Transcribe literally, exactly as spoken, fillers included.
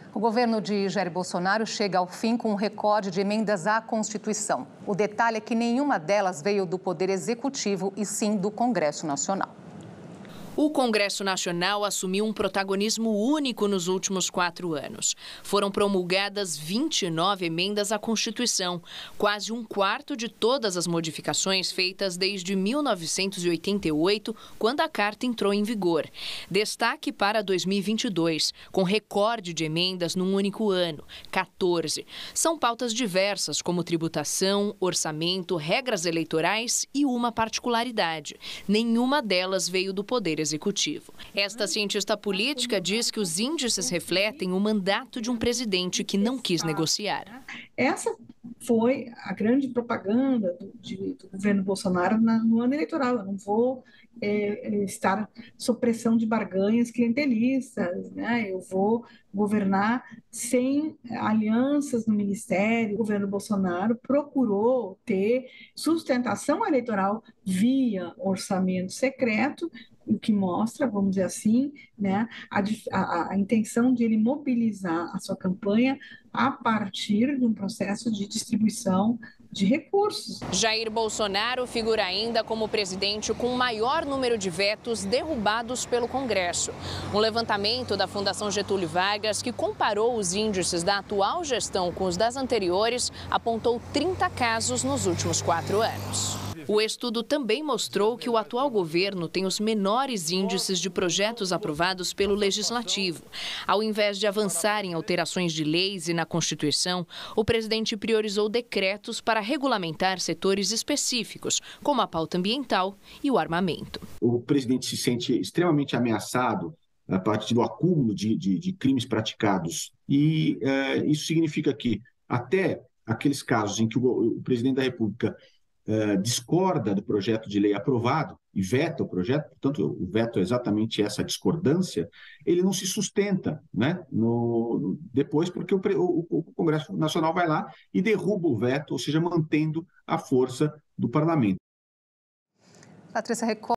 O governo de Jair Bolsonaro chega ao fim com um recorde de emendas à Constituição. O detalhe é que nenhuma delas veio do Poder Executivo e sim do Congresso Nacional. O Congresso Nacional assumiu um protagonismo único nos últimos quatro anos. Foram promulgadas vinte e nove emendas à Constituição, quase um quarto de todas as modificações feitas desde mil novecentos e oitenta e oito, quando a Carta entrou em vigor. Destaque para dois mil e vinte e dois, com recorde de emendas num único ano, quatorze. São pautas diversas, como tributação, orçamento, regras eleitorais e uma particularidade: nenhuma delas veio do Poder Executivo. Executivo. Esta cientista política diz que os índices refletem o mandato de um presidente que não quis negociar. Essa foi a grande propaganda do, de, do governo Bolsonaro na, no ano eleitoral. Eu não vou é, estar sob pressão de barganhas clientelistas, né? Eu vou governar sem alianças no ministério. O governo Bolsonaro procurou ter sustentação eleitoral via orçamento secreto, o que mostra, vamos dizer assim, né, a, a, a intenção de ele mobilizar a sua campanha a partir de um processo de distribuição de recursos. Jair Bolsonaro figura ainda como o presidente com o maior número de vetos derrubados pelo Congresso. Um levantamento da Fundação Getúlio Vargas, que comparou os índices da atual gestão com os das anteriores, apontou trinta casos nos últimos quatro anos. O estudo também mostrou que o atual governo tem os menores índices de projetos aprovados pelo Legislativo. Ao invés de avançar em alterações de leis e na Constituição, o presidente priorizou decretos para regulamentar setores específicos, como a pauta ambiental e o armamento. O presidente se sente extremamente ameaçado a partir do acúmulo de, de, de crimes praticados. E uh, isso significa que até aqueles casos em que o, o presidente da República Uh, discorda do projeto de lei aprovado e veta o projeto, portanto, o veto é exatamente essa discordância, ele não se sustenta, né, no, depois, porque o, o, o Congresso Nacional vai lá e derruba o veto, ou seja, mantendo a força do parlamento. Patrícia,